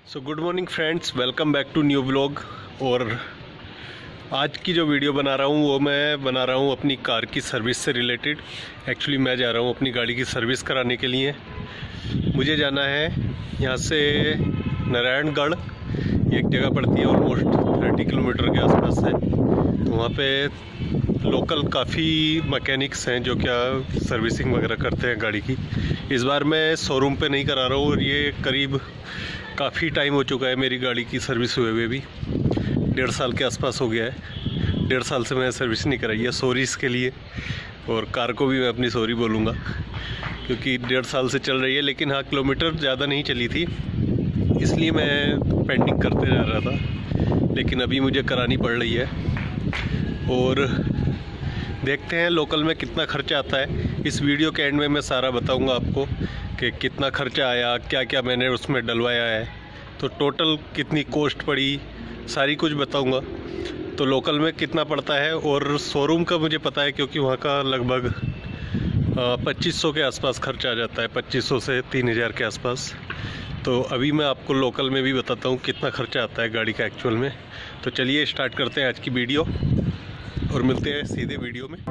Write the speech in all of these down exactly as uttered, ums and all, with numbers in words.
So good morning friends, welcome back to new vlog. और आज की जो वीडियो बना रहा हूँ वो मैं बना रहा हूँ अपनी कार की सर्विस से रिलेटेड। एक्चुअली मैं जा रहा हूँ अपनी गाड़ी की सर्विस कराने के लिए। मुझे जाना है यहाँ से नारायणगढ़, एक जगह पड़ती है, ऑलमोस्ट तीस किलोमीटर के आसपास है। तो वहाँ पे लोकल काफ़ी मैकेनिक्स हैं जो क्या सर्विसिंग वगैरह करते हैं गाड़ी की। इस बार मैं शोरूम पे नहीं करा रहा हूँ और ये करीब काफ़ी टाइम हो चुका है मेरी गाड़ी की सर्विस हुए हुए भी, डेढ़ साल के आसपास हो गया है। डेढ़ साल से मैंने सर्विस नहीं कराई है, सॉरी इसके लिए। और कार को भी मैं अपनी सॉरी बोलूँगा क्योंकि डेढ़ साल से चल रही है, लेकिन हाँ किलोमीटर ज़्यादा नहीं चली थी इसलिए मैं पेंडिंग करते जा रहा था, लेकिन अभी मुझे करानी पड़ रही है। और देखते हैं लोकल में कितना खर्चा आता है। इस वीडियो के एंड में मैं सारा बताऊंगा आपको कि कितना खर्चा आया, क्या क्या मैंने उसमें डलवाया है, तो टोटल कितनी कॉस्ट पड़ी, सारी कुछ बताऊंगा। तो लोकल में कितना पड़ता है और शोरूम का मुझे पता है क्योंकि वहाँ का लगभग पच्चीस सौ के आसपास खर्चा आ जाता है, पच्चीस सौ से तीन हज़ार के आसपास। तो अभी मैं आपको लोकल में भी बताता हूँ कितना खर्चा आता है गाड़ी का एक्चुअल में। तो चलिए स्टार्ट करते हैं आज की वीडियो और मिलते हैं सीधे वीडियो में।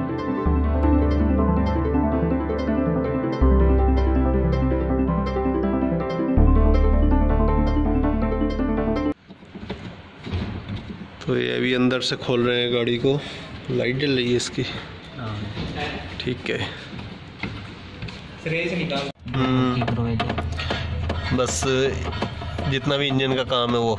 तो ये अभी अंदर से खोल रहे हैं गाड़ी को, लाइट जल रही है इसकी, ठीक है। बस जितना भी इंजन का काम है वो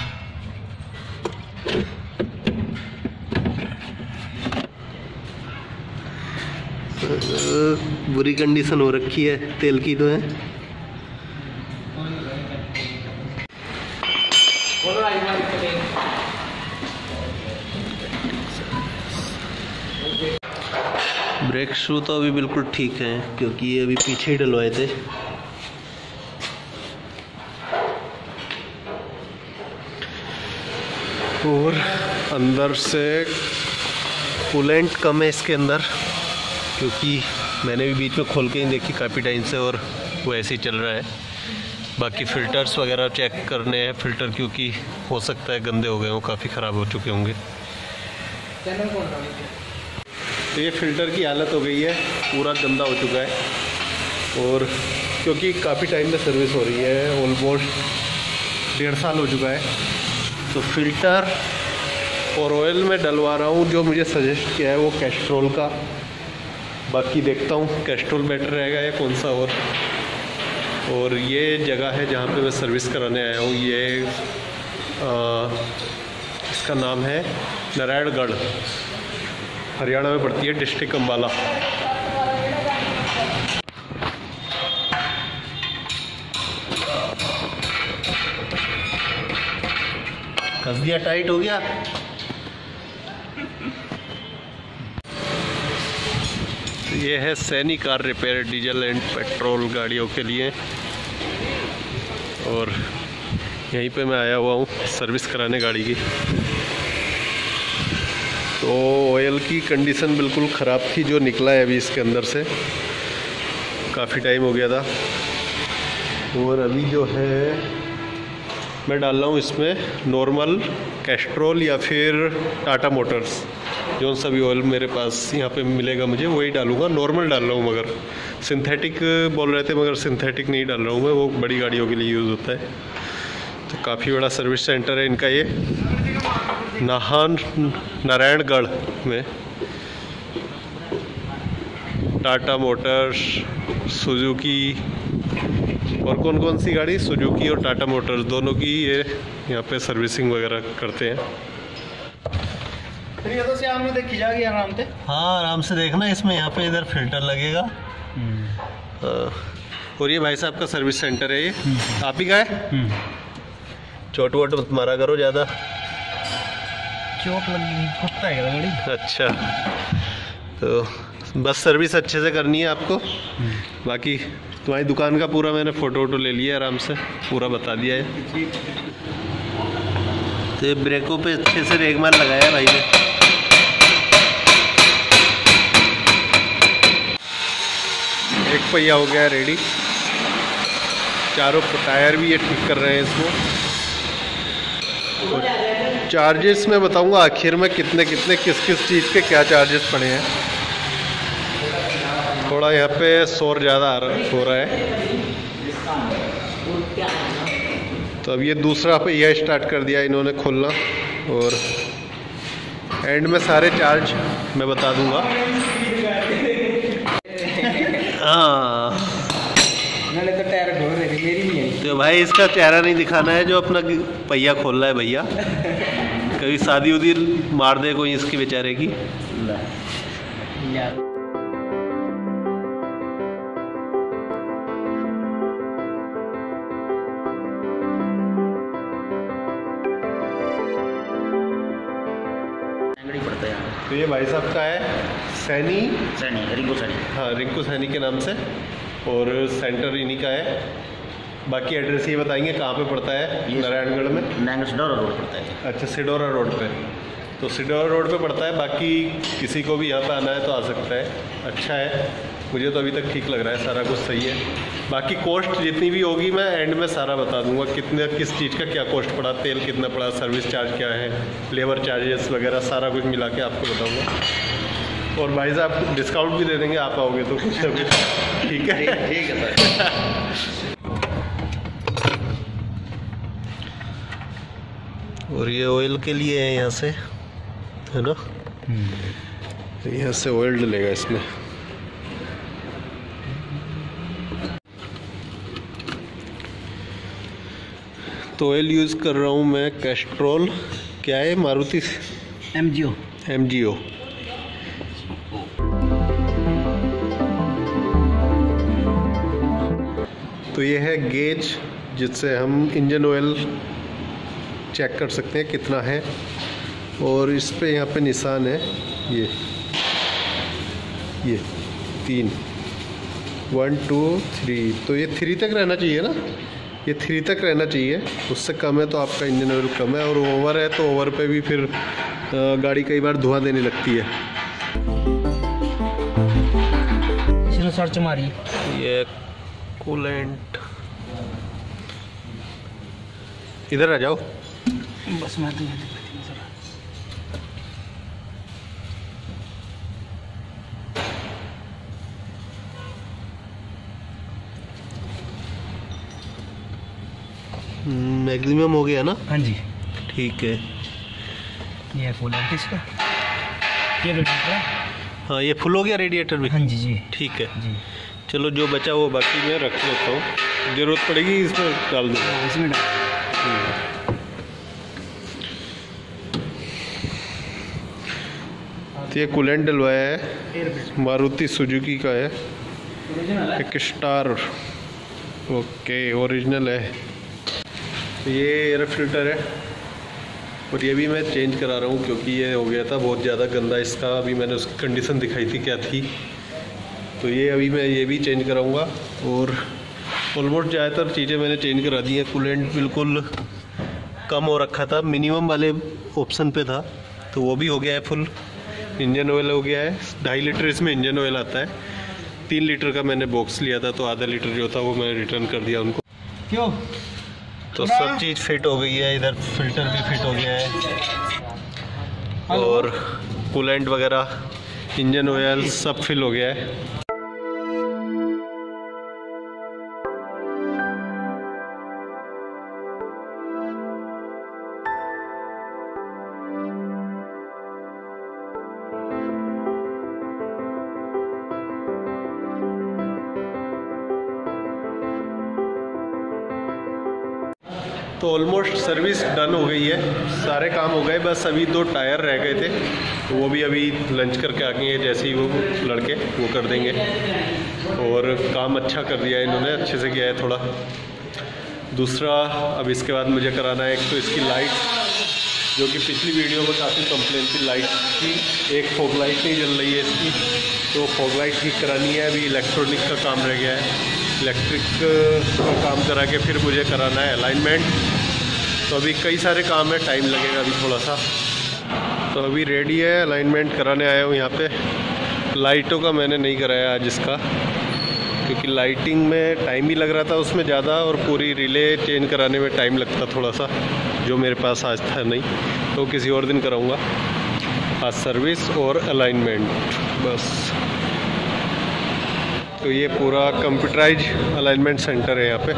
बुरी कंडीशन हो रखी है तेल की तो है। ब्रेक शू तो अभी बिल्कुल ठीक है क्योंकि ये अभी पीछे ही डलवाए थे। और अंदर से कूलेंट कम है इसके अंदर क्योंकि मैंने भी बीच में खोल के ही देखी काफ़ी टाइम से और वो ऐसे ही चल रहा है। बाकी फ़िल्टर्स वगैरह चेक करने हैं, फ़िल्टर क्योंकि हो सकता है गंदे हो गए हों, काफ़ी ख़राब हो चुके होंगे। तो ये फ़िल्टर की हालत हो गई है, पूरा गंदा हो चुका है। और क्योंकि काफ़ी टाइम में सर्विस हो रही है, ऑलमोस्ट डेढ़ साल हो चुका है, तो फ़िल्टर और ऑयल में डलवा रहा हूँ। जो मुझे सजेस्ट किया है वो कैस्ट्रोल का, बाकी देखता हूँ कैस्ट्रोल बेटर रहेगा या कौन सा। और और ये जगह है जहाँ पे मैं सर्विस कराने आया हूँ, ये आ, इसका नाम है नारायणगढ़, हरियाणा में पड़ती है, डिस्ट्रिक्ट अम्बाला। कस दिया, टाइट हो गया। ये है Saini car repair, diesel and petrol गाड़ियों के लिए। और यहीं पे मैं आया हुआ हूँ सर्विस कराने गाड़ी की। तो ऑयल की कंडीशन बिल्कुल ख़राब थी जो निकला है अभी इसके अंदर से, काफ़ी टाइम हो गया था। और अभी जो है मैं डाल रहा हूँ इसमें नॉर्मल कैस्ट्रोल या फिर टाटा मोटर्स, जो सा भी ऑयल मेरे पास यहाँ पे मिलेगा मुझे वही डालूँगा। नॉर्मल डाल रहा हूँ, मगर सिंथेटिक बोल रहे थे, मगर सिंथेटिक नहीं डाल रहा हूँ मैं, वो बड़ी गाड़ियों के लिए यूज़ होता है। तो काफ़ी बड़ा सर्विस सेंटर है इनका ये, नाहन नारायणगढ़ में। टाटा मोटर्स, सुजुकी, और कौन कौन सी गाड़ी, सुजुकी और टाटा मोटर्स दोनों की ये यहाँ पे सर्विसिंग वगैरह करते हैं। ये तो शाम में देखी जाएगी आराम से। हाँ आराम से देखना, इसमें यहाँ पे इधर फिल्टर लगेगा। और ये भाई साहब का सर्विस सेंटर है, ये आप ही का है। चोट वोट मत मारा करो ज़्यादा, चोट लगी कुत्ता है गाड़ी। अच्छा, तो बस सर्विस अच्छे से करनी है आपको। बाकी तुम्हारी दुकान का पूरा मैंने फ़ोटो वोटो ले लिया, आराम से पूरा बता दिया है। तो ये ब्रेकों पे अच्छे से रेगमार लगाया भाई ने। एक पहिया हो गया रेडी। चारों टायर भी ये ठीक कर रहे हैं इसको। चार्जेस मैं बताऊंगा आखिर में कितने कितने किस किस चीज़ के क्या चार्जेस पड़े हैं। थोड़ा यहाँ पे शोर ज़्यादा आ रहा हो रहा है, तो अब ये दूसरा पहिया स्टार्ट कर दिया इन्होंने खोलना, और एंड में सारे चार्ज मैं बता दूंगा। हाँ तो टायर ढोल रही थी, मेरी नहीं आई। तो भाई इसका चेहरा नहीं दिखाना है जो अपना पहिया खोल रहा है भैया, कभी शादी उदी मार दे कोई इसकी बेचारे की। पड़ता है। तो ये भाई साहब का है सैनी सैनी रिंकू सैनी, हाँ रिंकू सैनी के नाम से, और सेंटर इन्हीं का है। बाकी एड्रेस ये बताएंगे कहाँ पे पड़ता है? नारायणगढ़ में नारायणगढ़ सिडोरा रोड पड़ता है। अच्छा, सिडोरा रोड पे, तो सिडोरा रोड पे पड़ता है। बाकी किसी को भी यहाँ पे आना है तो आ सकता है। अच्छा है, मुझे तो अभी तक ठीक लग रहा है, सारा कुछ सही है। बाकी कॉस्ट जितनी भी होगी मैं एंड में सारा बता दूंगा, कितने किस चीज़ का क्या कॉस्ट पड़ा, तेल कितना पड़ा, सर्विस चार्ज क्या है, लेबर चार्जेस वगैरह सारा कुछ मिला के आपको बताऊंगा। और भाई साहब डिस्काउंट भी दे देंगे आप आओगे तो कुछ ना कुछ। ठीक है ठीक है सर। और ये ऑयल के लिए है यहाँ से, है ना, यहाँ से ऑयल डलेगा इसमें। तो ऑयल यूज़ कर रहा हूँ मैं कैस्ट्रोल, क्या है Maruti M G O M G O. तो ये है गेज जिससे हम इंजन ऑयल चेक कर सकते हैं कितना है, और इस पे यहाँ पे निशान है, ये ये तीन, वन टू थ्री, तो ये थ्री तक रहना चाहिए ना, ये थ्री तक रहना चाहिए। उससे कम है तो आपका इंजन ऑयल कम है, और ओवर है तो ओवर पे भी फिर गाड़ी कई बार धुआं देने लगती है। इसने सर्च मारी, ये कूलेंट, इधर आ जाओ बस मैं तो मैक्सिमम हो गया ना? हाँ जी ठीक है। ये कूलेंट इसका, ये रेडिएटर, हाँ ये फुल हो गया रेडिएटर भी? हाँ जी जी ठीक है जी। चलो जो बचा वो बाकी मैं रख लेता हूँ, ज़रूरत पड़ेगी इसमें डाल दूँगा। इसमें डाल, तो ये कूलेंट डलवाया है, मारुति सुजुकी का है, एक स्टार, ओके ओरिजिनल है। तो ये एयर फिल्टर है, और ये भी मैं चेंज करा रहा हूँ क्योंकि ये हो गया था बहुत ज़्यादा गंदा इसका। अभी मैंने उसकी कंडीशन दिखाई थी क्या थी, तो ये अभी मैं ये भी चेंज कराऊँगा। और ऑलमोस्ट ज़्यादातर चीज़ें मैंने चेंज करा दी है। कूलेंट बिल्कुल कम हो रखा था, मिनिमम वाले ऑप्शन पे था, तो वो भी हो गया है फुल। इंजन ऑयल हो गया है, ढाई लीटर इसमें इंजन ऑयल आता है। तीन लीटर का मैंने बॉक्स लिया था, तो आधा लीटर जो था वो मैंने रिटर्न कर दिया उनको। क्यों? तो सब चीज़ फिट हो गई है, इधर फिल्टर भी फिट हो गया है, और कूलेंट वगैरह इंजन ऑयल सब फिल हो गया है। तो ऑलमोस्ट सर्विस डन हो गई है, सारे काम हो गए, बस अभी दो टायर रह गए थे, तो वो भी अभी लंच करके आ गए हैं, जैसे ही वो लड़के वो कर देंगे। और काम अच्छा कर दिया है इन्होंने, अच्छे से किया है थोड़ा। दूसरा अब इसके बाद मुझे कराना है एक तो इसकी लाइट, जो कि पिछली वीडियो में काफ़ी कंप्लेन थी लाइट की, एक फॉग लाइट नहीं जल रही है इसकी, तो फॉग लाइट ठीक करानी है। अभी इलेक्ट्रॉनिक का काम रह गया है, इलेक्ट्रिक का काम करा के फिर मुझे कराना है अलाइनमेंट। तो अभी कई सारे काम है, टाइम लगेगा अभी थोड़ा सा। तो अभी रेडी है, अलाइनमेंट कराने आया हूँ यहाँ पे। लाइटों का मैंने नहीं कराया आज इसका, क्योंकि लाइटिंग में टाइम भी लग रहा था उसमें ज़्यादा, और पूरी रिले चेंज कराने में टाइम लगता थोड़ा सा, जो मेरे पास आज था नहीं, तो किसी और दिन कराऊंगा। आज सर्विस और अलाइनमेंट बस। तो ये पूरा कंप्यूटराइज अलाइनमेंट सेंटर है यहाँ पे।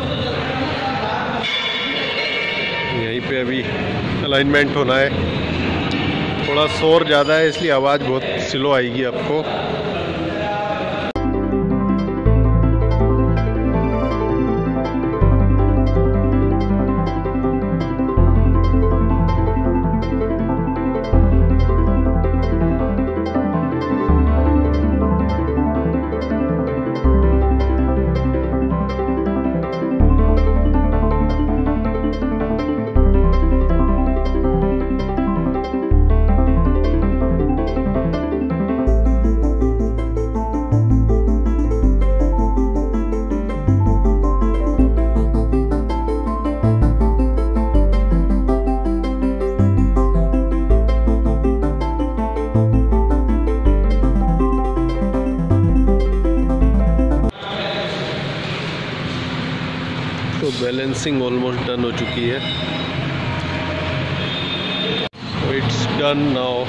यहीं पे अभी अलाइनमेंट होना है। थोड़ा शोर ज़्यादा है इसलिए आवाज़ बहुत स्लो आएगी आपको। तो बैलेंसिंग ऑलमोस्ट डन हो चुकी है। It's done now.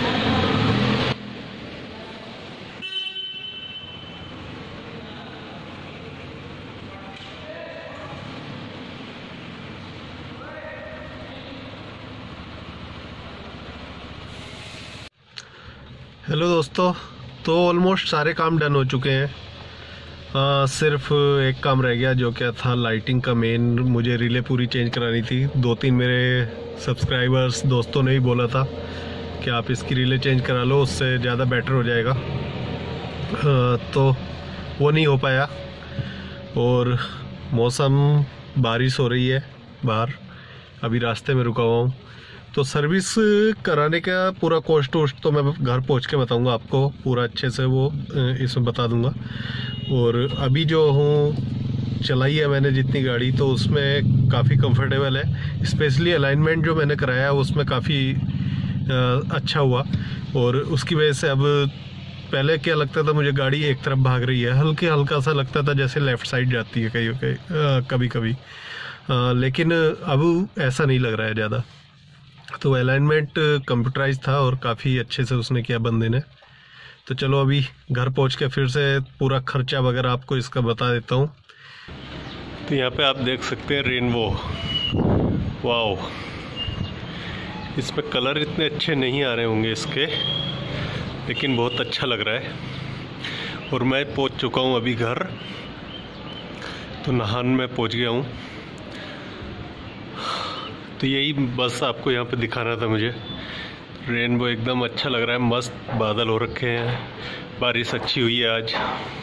हेलो दोस्तों, तो ऑलमोस्ट सारे काम डन हो चुके हैं। आ, सिर्फ एक काम रह गया, जो क्या था लाइटिंग का मेन। मुझे रिले पूरी चेंज करानी थी। दो तीन मेरे सब्सक्राइबर्स दोस्तों ने ही बोला था कि आप इसकी रिले चेंज करा लो, उससे ज़्यादा बेटर हो जाएगा। आ, तो वो नहीं हो पाया, और मौसम बारिश हो रही है बाहर, अभी रास्ते में रुका हुआ हूँ। तो सर्विस कराने का पूरा कॉस्ट वोस्ट तो मैं घर पहुँच के बताऊँगा आपको, पूरा अच्छे से वो इसमें बता दूँगा। और अभी जो हूँ चलाई है मैंने जितनी गाड़ी, तो उसमें काफ़ी कंफर्टेबल है। स्पेशली अलाइनमेंट जो मैंने कराया उसमें काफ़ी अच्छा हुआ, और उसकी वजह से अब पहले क्या लगता था मुझे गाड़ी एक तरफ भाग रही है, हल्के हल्का सा लगता था जैसे लेफ़्ट साइड जाती है कहीं कहीं कभी कभी, आ, लेकिन अब ऐसा नहीं लग रहा है ज़्यादा। तो अलाइनमेंट कंप्यूटराइज था और काफ़ी अच्छे से उसने किया बंदे ने। तो चलो अभी घर पहुंच के फिर से पूरा खर्चा वगैरह आपको इसका बता देता हूँ। तो यहाँ पे आप देख सकते हैं रेनबो, वाओ। इसमें कलर इतने अच्छे नहीं आ रहे होंगे इसके, लेकिन बहुत अच्छा लग रहा है। और मैं पहुंच चुका हूँ अभी घर, तो नाहन में पहुंच गया हूँ। तो यही बस आपको यहाँ पे दिखाना था मुझे। रेनबो एकदम अच्छा लग रहा है, मस्त बादल हो रखे हैं, बारिश अच्छी हुई है आज।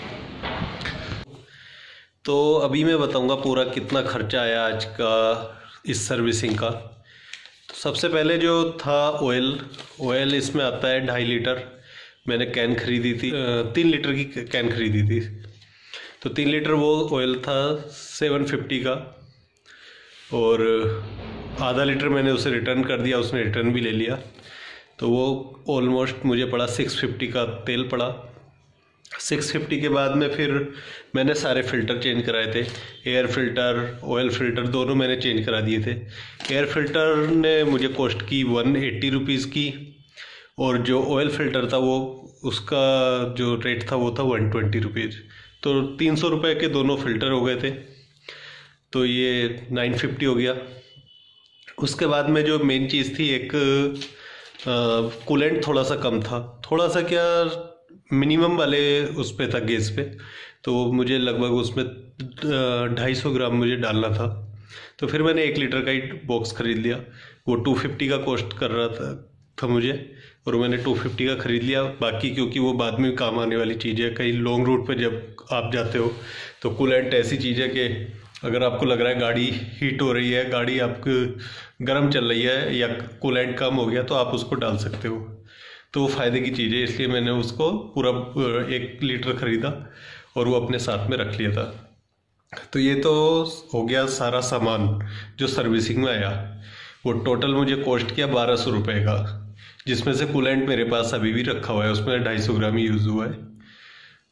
तो अभी मैं बताऊंगा पूरा कितना खर्चा आया आज का इस सर्विसिंग का। तो सबसे पहले जो था ऑयल, ऑयल इसमें आता है ढाई लीटर। मैंने कैन खरीदी थी, तीन लीटर की कैन खरीदी थी। तो तीन लीटर वो ऑयल था सेवन फिफ्टी का, और आधा लीटर मैंने उसे रिटर्न कर दिया, उसने रिटर्न भी ले लिया। तो वो ऑलमोस्ट मुझे पड़ा सिक्स फिफ्टी का तेल पड़ा। सिक्स फिफ्टी के बाद में फिर मैंने सारे फ़िल्टर चेंज कराए थे, एयर फ़िल्टर ऑयल फ़िल्टर दोनों मैंने चेंज करा दिए थे। एयर फ़िल्टर ने मुझे कॉस्ट की वन एट्टी रुपीज़ की, और जो ऑयल फ़िल्टर था वो उसका जो रेट था वो था वन ट्वेंटी रुपीज़। तो तीन सौ रुपये के दोनों फ़िल्टर हो गए थे, तो ये नाइन फिफ्टी हो गया। उसके बाद में जो मेन चीज़ थी, एक कूलेंट थोड़ा सा कम था, थोड़ा सा क्या मिनिमम वाले उस पे था गेज पे, तो मुझे लगभग उसमें ढाई सौ ग्राम मुझे डालना था। तो फिर मैंने एक लीटर का ही बॉक्स ख़रीद लिया। वो टू फिफ्टी का कॉस्ट कर रहा था, था मुझे, और मैंने टू फिफ्टी का ख़रीद लिया। बाकी क्योंकि वो बाद में काम आने वाली चीज़ है, कहीं लॉन्ग रूट पे जब आप जाते हो तो कूलेंट ऐसी चीज़ है कि अगर आपको लग रहा है गाड़ी हीट हो रही है, गाड़ी आपकी गर्म चल रही है या कूलेंट कम हो गया, तो आप उसको डाल सकते हो। तो वो फ़ायदे की चीज़ है, इसलिए मैंने उसको पूरा एक लीटर ख़रीदा और वो अपने साथ में रख लिया था। तो ये तो हो गया सारा सामान जो सर्विसिंग में आया। वो टोटल मुझे कॉस्ट किया बारह सौ रुपये का, जिसमें से कूलेंट मेरे पास अभी भी रखा हुआ है, उसमें ढाई सौ ग्राम ही यूज़ हुआ है।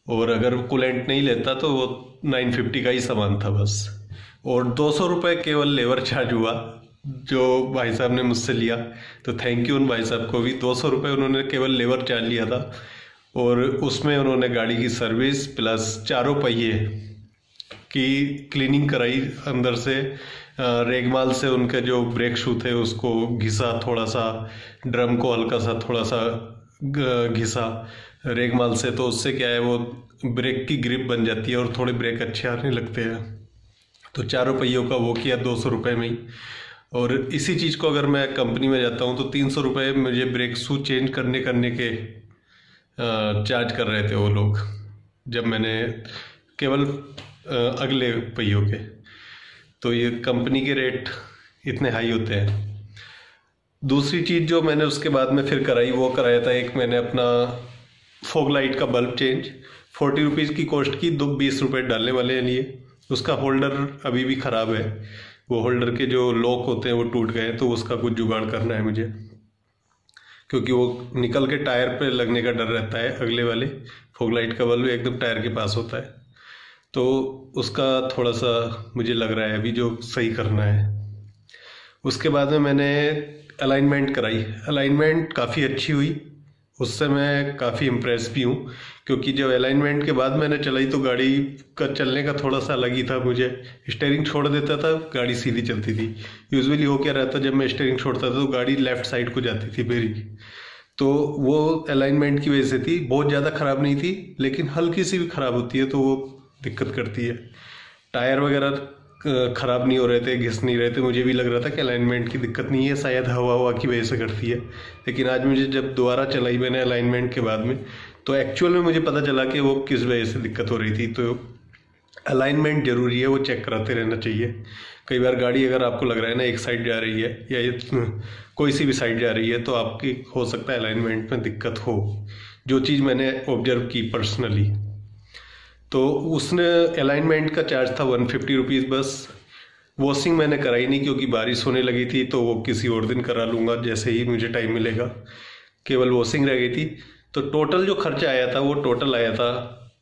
और अगर कूलेंट नहीं लेता तो वो नाइन फिफ्टी का ही सामान था बस। और दो सौ रुपये केवल लेबर चार्ज हुआ जो भाई साहब ने मुझसे लिया, तो थैंक यू उन भाई साहब को भी। दो सौ रुपये उन्होंने केवल लेबर चार्ज लिया था और उसमें उन्होंने गाड़ी की सर्विस प्लस चारों पहिए की क्लीनिंग कराई अंदर से। रेगमाल से उनके जो ब्रेक शू थे उसको घिसा, थोड़ा सा ड्रम को हल्का सा थोड़ा सा घिसा रेगमाल से, तो उससे क्या है वो ब्रेक की ग्रिप बन जाती है और थोड़े ब्रेक अच्छे आने लगते हैं। तो चारों पहियों का वो किया दो सौ रुपये में ही। और इसी चीज़ को अगर मैं कंपनी में जाता हूँ तो तीन सौ रुपये मुझे ब्रेक शू चेंज करने करने के चार्ज कर रहे थे वो लोग, जब मैंने केवल अगले पहियों के। तो ये कंपनी के रेट इतने हाई होते हैं। दूसरी चीज़ जो मैंने उसके बाद में फिर कराई वो कराया था, एक मैंने अपना फॉग लाइट का बल्ब चेंज, फोर्टी रुपीज़ की कॉस्ट की, दो बीस रुपये डालने वाले हैं लिए। उसका होल्डर अभी भी ख़राब है, वो होल्डर के जो लॉक होते हैं वो टूट गए, तो उसका कुछ जुगाड़ करना है मुझे, क्योंकि वो निकल के टायर पे लगने का डर रहता है। अगले वाले फॉग लाइट का बल्ब एकदम टायर के पास होता है, तो उसका थोड़ा सा मुझे लग रहा है अभी जो सही करना है। उसके बाद में मैंने अलाइनमेंट कराई, अलाइनमेंट काफ़ी अच्छी हुई, उससे मैं काफ़ी इम्प्रेस भी हूँ, क्योंकि जब अलाइनमेंट के बाद मैंने चलाई तो गाड़ी का चलने का थोड़ा सा अलग ही था। मुझे स्टीयरिंग छोड़ देता था, गाड़ी सीधी चलती थी। यूजुअली हो क्या रहता, जब मैं स्टीयरिंग छोड़ता था तो गाड़ी लेफ़्ट साइड को जाती थी मेरी, तो वो अलाइनमेंट की वजह से थी। बहुत ज़्यादा ख़राब नहीं थी, लेकिन हल्की सी भी ख़राब होती है तो वो दिक्कत करती है। टायर वगैरह ख़राब नहीं हो रहे थे, घिस नहीं रहे थे, मुझे भी लग रहा था कि अलाइनमेंट की दिक्कत नहीं है, शायद हवा हवा की वजह से करती है। लेकिन आज मुझे जब दोबारा चलाई मैंने अलाइनमेंट के बाद में, तो एक्चुअल में मुझे पता चला कि वो किस वजह से दिक्कत हो रही थी। तो अलाइनमेंट ज़रूरी है, वो चेक कराते रहना चाहिए। कई बार गाड़ी अगर आपको लग रहा है ना एक साइड जा रही है या ये कोई सी भी साइड जा रही है, तो आपकी हो सकता है अलाइनमेंट में दिक्कत हो, जो चीज़ मैंने ऑब्जर्व की पर्सनली। तो उसने अलाइनमेंट का चार्ज था वन फिफ्टी रुपीज़ बस। वॉशिंग मैंने कराई नहीं क्योंकि बारिश होने लगी थी, तो वो किसी और दिन करा लूँगा जैसे ही मुझे टाइम मिलेगा। केवल वॉशिंग रह गई थी। तो टोटल जो खर्चा आया था वो टोटल आया था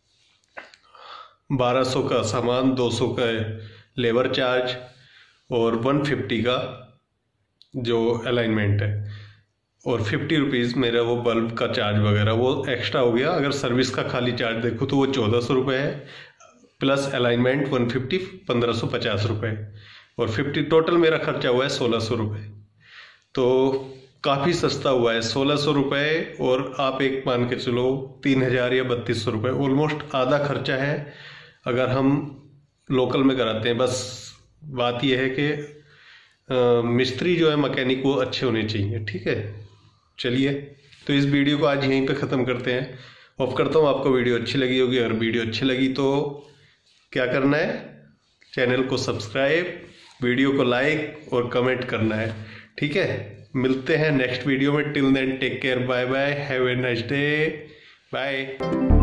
बारह सौ का सामान, दो सौ का लेबर चार्ज और वन फिफ्टी का जो अलाइनमेंट है, और फिफ्टी रुपीज़ मेरा वो बल्ब का चार्ज वगैरह वो एक्स्ट्रा हो गया। अगर सर्विस का खाली चार्ज देखो तो वो चौदह सौ रुपये है, प्लस अलाइनमेंट वन फिफ्टी, पंद्रह सौ पचास रुपये, और फिफ्टी टोटल मेरा खर्चा हुआ है सोलह सौ रुपये। तो काफ़ी सस्ता हुआ है सोलह सौ रुपये, और आप एक मान के चलो तीन हज़ार या बत्तीस सौ रुपये, ऑलमोस्ट आधा खर्चा है अगर हम लोकल में कराते हैं। बस बात यह है कि मिस्त्री जो है मैकेनिक वो अच्छे होने चाहिए, ठीक है। चलिए, तो इस वीडियो को आज यहीं पे ख़त्म करते हैं। होप करता हूँ आपको वीडियो अच्छी लगी होगी। अगर वीडियो अच्छी लगी तो क्या करना है, चैनल को सब्सक्राइब, वीडियो को लाइक और कमेंट करना है, ठीक है। मिलते हैं नेक्स्ट वीडियो में। Till then take care, bye bye, have a nice day, bye.